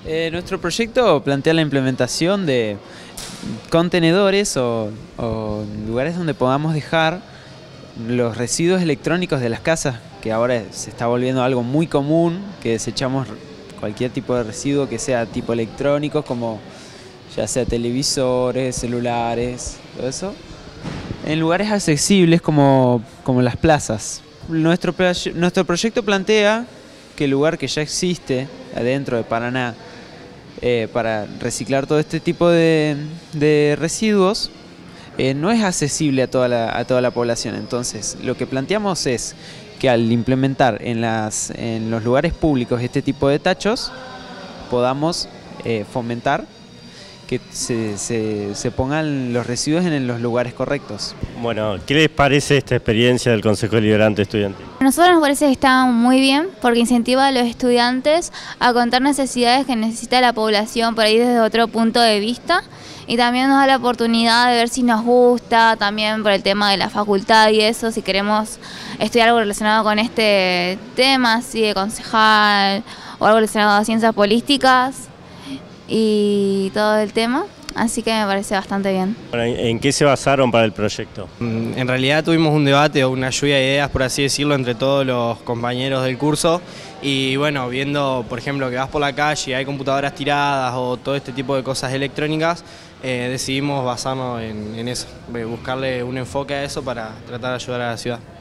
Nuestro proyecto plantea la implementación de contenedores o lugares donde podamos dejar los residuos electrónicos de las casas, que ahora se está volviendo algo muy común, que desechamos cualquier tipo de residuo que sea tipo electrónico, como ya sea televisores, celulares, todo eso, en lugares accesibles como las plazas. Nuestro proyecto plantea que el lugar que ya existe adentro de Paraná para reciclar todo este tipo de residuos no es accesible a toda la población. Entonces, lo que planteamos es que al implementar en los lugares públicos este tipo de tachos, podamos fomentar que se pongan los residuos en los lugares correctos. Bueno, ¿qué les parece esta experiencia del Consejo Deliberante Estudiantil? A nosotros nos parece que está muy bien porque incentiva a los estudiantes a contar necesidades que necesita la población por ahí desde otro punto de vista, y también nos da la oportunidad de ver si nos gusta, también por el tema de la facultad y eso, si queremos estudiar algo relacionado con este tema, así de concejal o algo relacionado a ciencias políticas y todo el tema, así que me parece bastante bien. Bueno, ¿en qué se basaron para el proyecto? En realidad tuvimos un debate o una lluvia de ideas, por así decirlo, entre todos los compañeros del curso, y bueno, viendo por ejemplo que vas por la calle y hay computadoras tiradas o todo este tipo de cosas electrónicas, decidimos basarnos en eso, buscarle un enfoque a eso para tratar de ayudar a la ciudad.